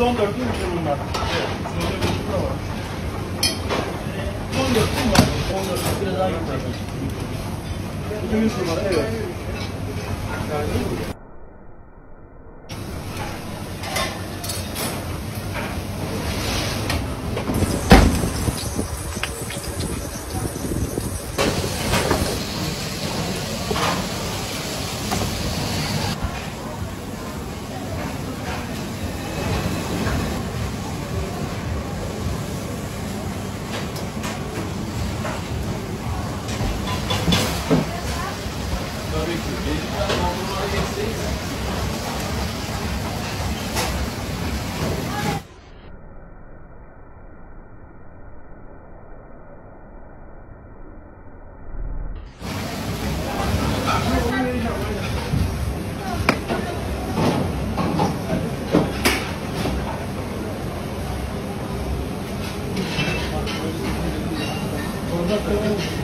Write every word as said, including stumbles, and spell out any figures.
on dört değil mi bunlar? Evet. Şurada var. on dört değil mi? on dört. Biraz daha yukarı. yüz numara, evet. Orada